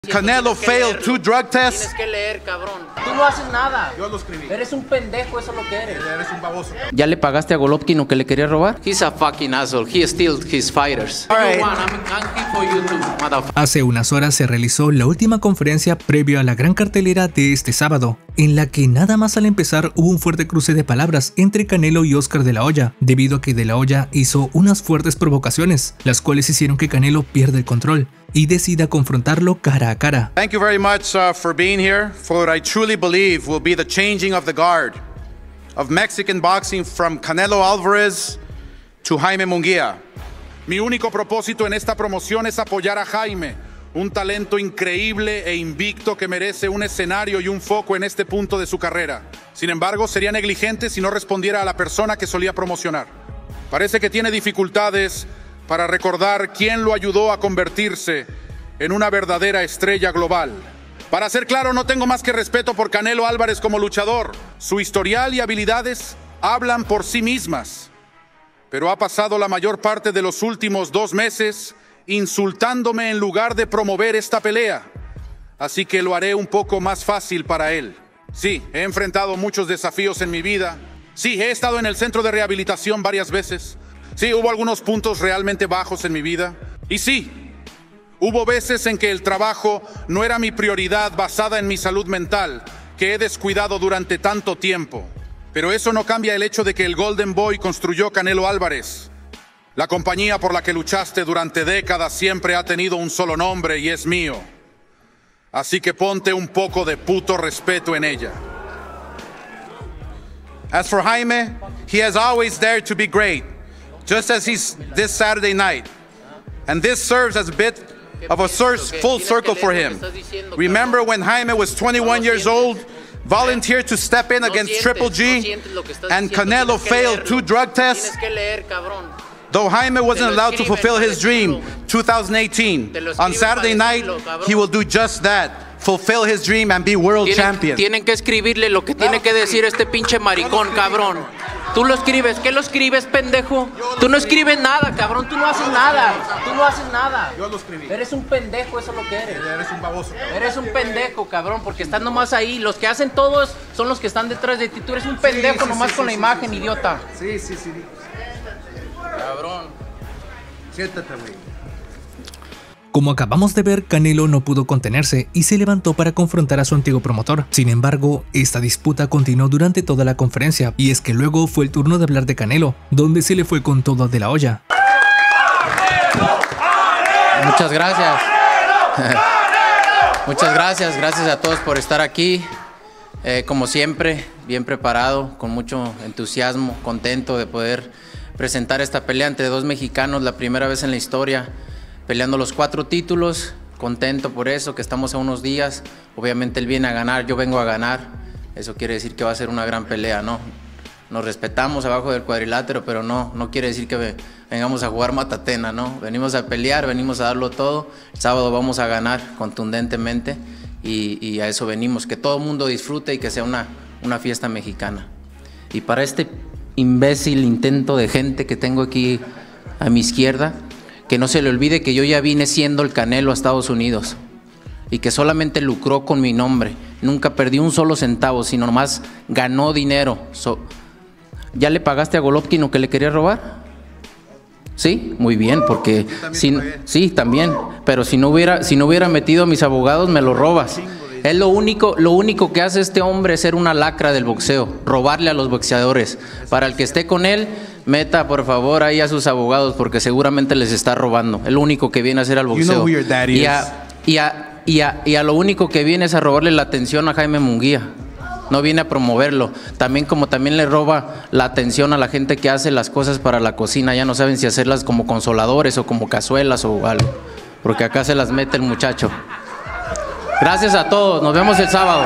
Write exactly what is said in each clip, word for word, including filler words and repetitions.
Canelo failed two drug tests. Tienes que leer, cabrón. Tú no haces nada. Yo lo escribí. Eres un pendejo, eso es lo que eres. Eres un baboso. ¿Ya le pagaste a Golovkin lo que le quería robar? He's a fucking asshole. He steals his fighters. All right. Hace unas horas se realizó la última conferencia previa a la gran cartelera de este sábado, en la que nada más al empezar hubo un fuerte cruce de palabras entre Canelo y Oscar de la Hoya, debido a que de la Hoya hizo unas fuertes provocaciones, las cuales hicieron que Canelo pierda el control y decida confrontarlo cara a cara. Thank you very much uh, for being here for what I truly believe will be the changing of the guard of Mexican boxing from Canelo Álvarez to Jaime Munguía. Mi único propósito en esta promoción es apoyar a Jaime, un talento increíble e invicto que merece un escenario y un foco en este punto de su carrera. Sin embargo, sería negligente si no respondiera a la persona que solía promocionar. Parece que tiene dificultades para recordar quién lo ayudó a convertirse en una verdadera estrella global. Para ser claro, no tengo más que respeto por Canelo Álvarez como luchador. Su historial y habilidades hablan por sí mismas. Pero ha pasado la mayor parte de los últimos dos meses insultándome en lugar de promover esta pelea. Así que lo haré un poco más fácil para él. Sí, he enfrentado muchos desafíos en mi vida. Sí, he estado en el centro de rehabilitación varias veces. Sí, hubo algunos puntos realmente bajos en mi vida. Y sí, hubo veces en que el trabajo no era mi prioridad basada en mi salud mental, que he descuidado durante tanto tiempo. Pero eso no cambia el hecho de que el Golden Boy construyó Canelo Álvarez. La compañía por la que luchaste durante décadas siempre ha tenido un solo nombre y es mío. Así que ponte un poco de puto respeto en ella. As for Jaime, he has always dared to be great, just as he's this Saturday night. And this serves as a bit of a full circle for him. Remember when Jaime was twenty-one years old, volunteered to step in against Triple G, and Canelo failed two drug tests? Though Jaime wasn't allowed to fulfill his dream, two thousand eighteen, on Saturday night, he will do just that. Fulfill his dream and be world tienen, champion. Tienen que escribirle lo que tiene que decir este pinche maricón, cabrón. Tú lo escribes. ¿Qué lo escribes, pendejo? Tú no escribes nada, cabrón. Tú no haces nada. Tú no haces nada. Yo lo escribí. Eres un pendejo, eso es lo que eres. Eres un baboso. Eres un pendejo, cabrón, porque estás nomás ahí. Los que hacen todos son los que están detrás de ti. Tú eres un pendejo sí, sí, nomás sí, con sí, la sí, imagen, sí, idiota. Sí, sí, sí. Cabrón. Siéntate, güey. Como acabamos de ver, Canelo no pudo contenerse y se levantó para confrontar a su antiguo promotor. Sin embargo, esta disputa continuó durante toda la conferencia, y es que luego fue el turno de hablar de Canelo, donde se le fue con todo de la olla. Muchas gracias. Muchas gracias, gracias a todos por estar aquí. Eh, como siempre, bien preparado, con mucho entusiasmo, contento de poder presentar esta pelea entre dos mexicanos, la primera vez en la historia, peleando los cuatro títulos. Contento por eso, que estamos a unos días. Obviamente él viene a ganar, yo vengo a ganar. Eso quiere decir que va a ser una gran pelea, ¿no? Nos respetamos abajo del cuadrilátero, pero no, no quiere decir que vengamos a jugar matatena, ¿no? Venimos a pelear, venimos a darlo todo. El sábado vamos a ganar contundentemente y, y a eso venimos, que todo el mundo disfrute y que sea una, una fiesta mexicana. Y para este imbécil intento de gente que tengo aquí a mi izquierda, que no se le olvide que yo ya vine siendo el Canelo a Estados Unidos y que solamente lucró con mi nombre. Nunca perdí un solo centavo, sino nomás ganó dinero. So, ¿ya le pagaste a Golovkin lo que le quería robar? Sí, muy bien, porque si, sí, también, pero si no hubiera, si no hubiera metido a mis abogados, me lo robas. Es lo único, lo único que hace este hombre es ser una lacra del boxeo, robarle a los boxeadores. Para el que esté con él, meta por favor ahí a sus abogados, porque seguramente les está robando. Es lo único que viene a hacer al boxeo. You know y, a, y, a, y, a, y a lo único que viene es a robarle la atención a Jaime Munguía. No viene a promoverlo. También como también le roba la atención a la gente que hace las cosas para la cocina. Ya no saben si hacerlas como consoladores o como cazuelas o algo, porque acá se las mete el muchacho. Gracias a todos, nos vemos el sábado.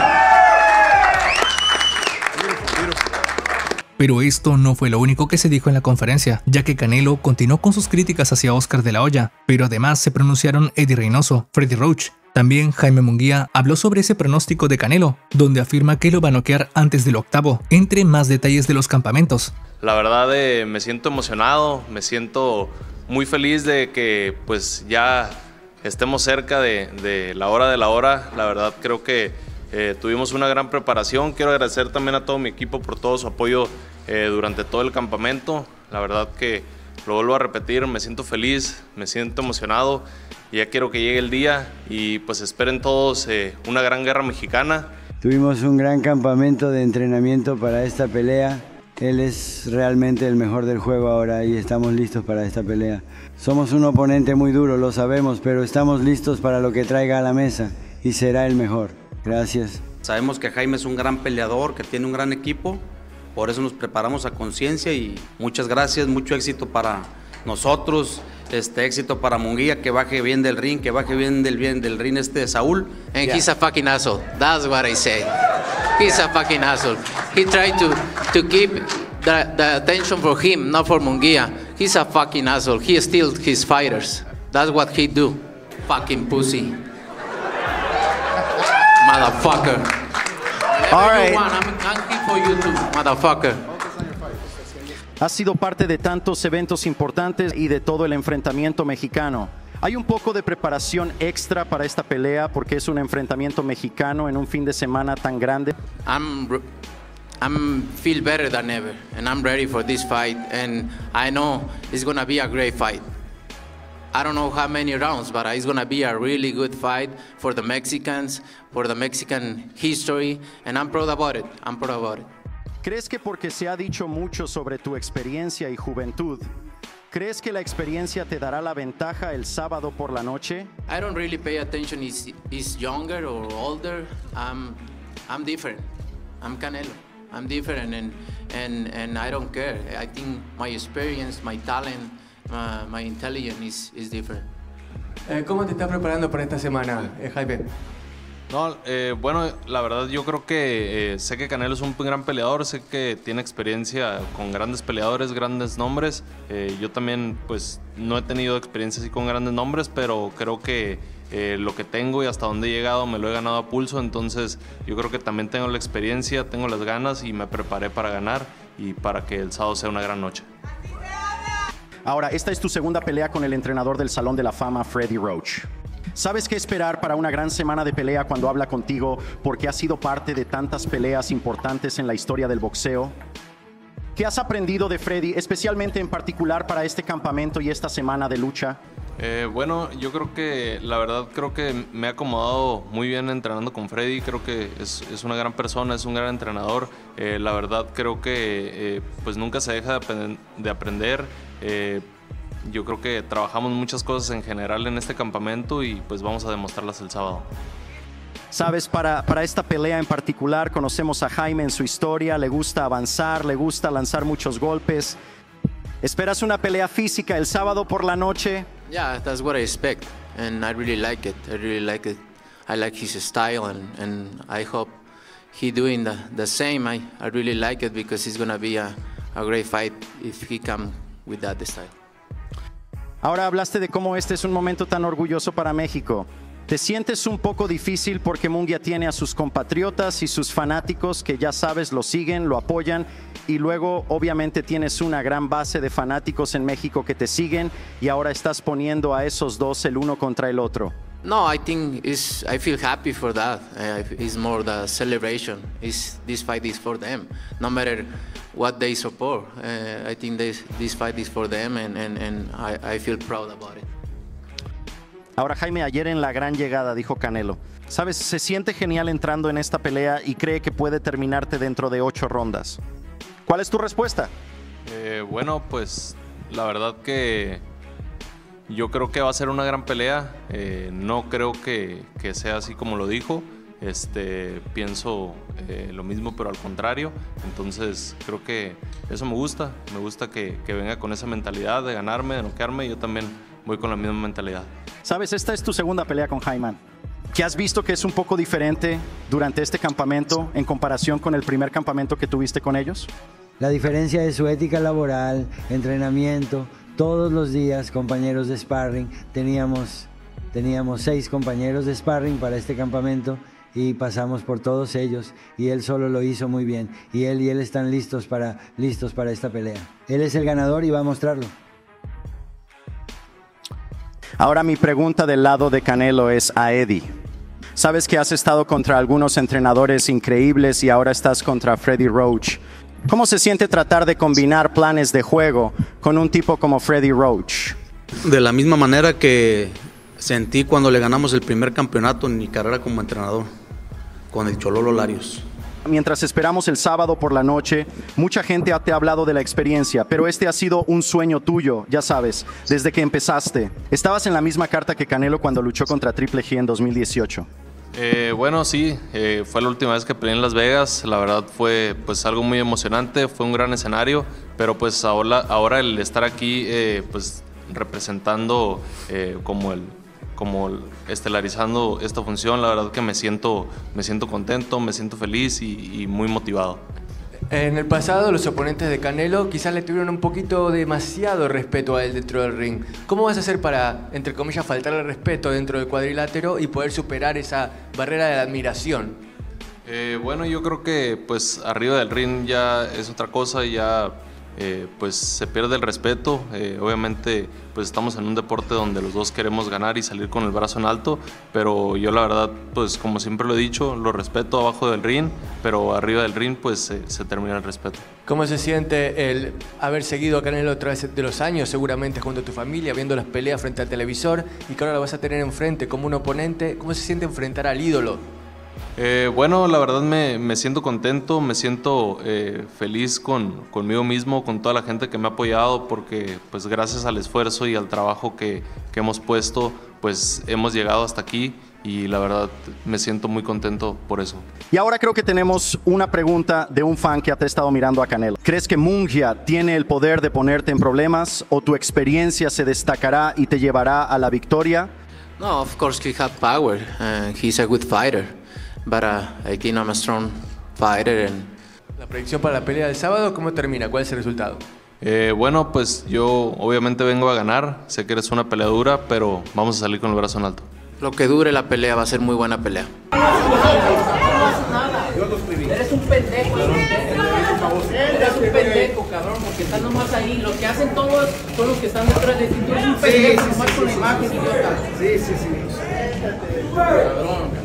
Pero esto no fue lo único que se dijo en la conferencia, ya que Canelo continuó con sus críticas hacia Oscar de la Hoya, pero además se pronunciaron Eddie Reynoso, Freddie Roach. También Jaime Munguía habló sobre ese pronóstico de Canelo, donde afirma que lo va a noquear antes del octavo, entre más detalles de los campamentos. La verdad eh, me siento emocionado, me siento muy feliz de que pues ya estemos cerca de, de la hora de la hora. La verdad creo que eh, tuvimos una gran preparación. Quiero agradecer también a todo mi equipo por todo su apoyo eh, durante todo el campamento. La verdad que lo vuelvo a repetir, me siento feliz, me siento emocionado y ya quiero que llegue el día y pues esperen todos eh, una gran guerra mexicana. Tuvimos un gran campamento de entrenamiento para esta pelea. Él es realmente el mejor del juego ahora y estamos listos para esta pelea. Somos un oponente muy duro, lo sabemos, pero estamos listos para lo que traiga a la mesa y será el mejor. Gracias. Sabemos que Jaime es un gran peleador, que tiene un gran equipo, por eso nos preparamos a conciencia y muchas gracias, mucho éxito para nosotros, este éxito para Munguía, que baje bien del ring, que baje bien del, bien del ring este de Saúl. And yeah. He's a fucking asshole, that's what I say. He's a fucking asshole. He tried to, to keep the, the attention for him, not for Munguia. He's a fucking asshole. He steals his fighters. That's what he do. Fucking pussy. Motherfucker. All right. You want, I'm, I'm here for you too, motherfucker. Has sido parte de tantos eventos importantes y de todo el enfrentamiento mexicano. ¿Hay un poco de preparación extra para esta pelea porque es un enfrentamiento mexicano en un fin de semana tan grande? I'm, I'm feel better than ever, and I'm ready for this fight, and I know it's gonna be a great fight. I don't know how many rounds, but it's gonna be a really good fight for the Mexicans, for the Mexican history, and I'm proud about it. I'm proud about it. ¿Crees que porque se ha dicho mucho sobre tu experiencia y juventud, crees que la experiencia te dará la ventaja el sábado por la noche? I don't really pay attention is is younger or older. I'm I'm different. I'm Canelo. I'm different and and and I don't care. I think my experience, my talent, uh, my intelligence is is different. Eh, ¿Cómo te estás preparando para esta semana, eh, Jaime? No, eh, bueno, la verdad yo creo que eh, sé que Canelo es un gran peleador, sé que tiene experiencia con grandes peleadores, grandes nombres. Eh, yo también pues no he tenido experiencia así con grandes nombres, pero creo que eh, lo que tengo y hasta donde he llegado me lo he ganado a pulso, entonces yo creo que también tengo la experiencia, tengo las ganas y me preparé para ganar y para que el sábado sea una gran noche. Ahora, esta es tu segunda pelea con el entrenador del Salón de la Fama, Freddie Roach. ¿Sabes qué esperar para una gran semana de pelea cuando habla contigo porque has sido parte de tantas peleas importantes en la historia del boxeo? ¿Qué has aprendido de Freddy, especialmente en particular para este campamento y esta semana de lucha? Eh, bueno, yo creo que, la verdad, creo que me he acomodado muy bien entrenando con Freddy. Creo que es, es una gran persona, es un gran entrenador. Eh, la verdad, creo que eh, pues nunca se deja de, de aprender. Eh, Yo creo que trabajamos muchas cosas en general en este campamento y pues vamos a demostrarlas el sábado. Sabes, para, para esta pelea en particular conocemos a Jaime en su historia, le gusta avanzar, le gusta lanzar muchos golpes. ¿Esperas una pelea física el sábado por la noche? Yeah, that's what I expect and I really like it. I really like it. I like his style and, and I hope he doing the, the same. I, I really like it because it's going to be a, a great fight if he come with that style. Ahora hablaste de cómo este es un momento tan orgulloso para México. ¿Te sientes un poco difícil porque Munguia tiene a sus compatriotas y sus fanáticos que ya sabes lo siguen, lo apoyan y luego obviamente tienes una gran base de fanáticos en México que te siguen y ahora estás poniendo a esos dos el uno contra el otro? No, I think it's, I feel happy for that. Uh, it's more the celebration. It's, this fight is for them, no matter what they support. Uh, I think this, this fight is for them and, and, and I, I feel proud about it. Ahora Jaime, ayer en la gran llegada dijo Canelo, sabes, se siente genial entrando en esta pelea y cree que puede terminarte dentro de ocho rondas. ¿Cuál es tu respuesta? Eh, bueno, pues la verdad que yo creo que va a ser una gran pelea. Eh, no creo que, que sea así como lo dijo. Este, pienso eh, lo mismo, pero al contrario. Entonces creo que eso me gusta. Me gusta que, que venga con esa mentalidad de ganarme, de noquearme. Yo también voy con la misma mentalidad. Sabes, esta es tu segunda pelea con Jaime. ¿Qué has visto que es un poco diferente durante este campamento en comparación con el primer campamento que tuviste con ellos? La diferencia es su ética laboral, entrenamiento. Todos los días, compañeros de sparring. Teníamos, teníamos seis compañeros de sparring para este campamento y pasamos por todos ellos y él solo lo hizo muy bien. Y él y él están listos para, listos para esta pelea. Él es el ganador y va a mostrarlo. Ahora mi pregunta del lado de Canelo es a Eddie. Sabes que has estado contra algunos entrenadores increíbles y ahora estás contra Freddie Roach. ¿Cómo se siente tratar de combinar planes de juego con un tipo como Freddie Roach? De la misma manera que sentí cuando le ganamos el primer campeonato en mi carrera como entrenador, con el Chololo Larios. Mientras esperamos el sábado por la noche, mucha gente te ha hablado de la experiencia, pero este ha sido un sueño tuyo, ya sabes, desde que empezaste. Estabas en la misma carta que Canelo cuando luchó contra Triple G en dos mil dieciocho. Eh, bueno, sí, eh, fue la última vez que peleé en Las Vegas. La verdad fue pues algo muy emocionante, fue un gran escenario, pero pues ahora, ahora el estar aquí eh, pues representando eh, como el como el, estelarizando esta función, la verdad que me siento me siento contento, me siento feliz y, y muy motivado. En el pasado, los oponentes de Canelo quizás le tuvieron un poquito demasiado respeto a él dentro del ring. ¿Cómo vas a hacer para, entre comillas, faltarle respeto dentro del cuadrilátero y poder superar esa barrera de la admiración? Eh, bueno, yo creo que pues arriba del ring ya es otra cosa, ya eh, pues se pierde el respeto. Eh, obviamente pues estamos en un deporte donde los dos queremos ganar y salir con el brazo en alto, pero yo la verdad pues como siempre lo he dicho, lo respeto abajo del ring, pero arriba del ring pues se, se termina el respeto. ¿Cómo se siente el haber seguido a Canelo a través de los años, seguramente junto a tu familia, viendo las peleas frente al televisor y que ahora lo vas a tener enfrente como un oponente? ¿Cómo se siente enfrentar al ídolo? Eh, bueno, la verdad me, me siento contento, me siento eh, feliz con, conmigo mismo, con toda la gente que me ha apoyado, porque pues gracias al esfuerzo y al trabajo que, que hemos puesto, pues hemos llegado hasta aquí y la verdad me siento muy contento por eso. Y ahora creo que tenemos una pregunta de un fan que te ha estado mirando a Canelo. ¿Crees que Munguia tiene el poder de ponerte en problemas o tu experiencia se destacará y te llevará a la victoria? No, of course he has power. Uh, he's a good fighter. But uh, again, I'm a strong fighter. And... La predicción para la pelea del sábado, ¿cómo termina? ¿Cuál es el resultado? Eh, bueno, pues yo obviamente vengo a ganar. Sé que eres una pelea dura, pero vamos a salir con el brazo en alto. Lo que dure la pelea va a ser muy buena pelea. Eres un pendejo. Eres un pendejo, cabrón, porque están nomás ahí. Lo que hacen todos son los que están detrás de ti. Tú eres un pendejo, nomás con la imagen, idiota. Sí, sí, sí. Cabrón.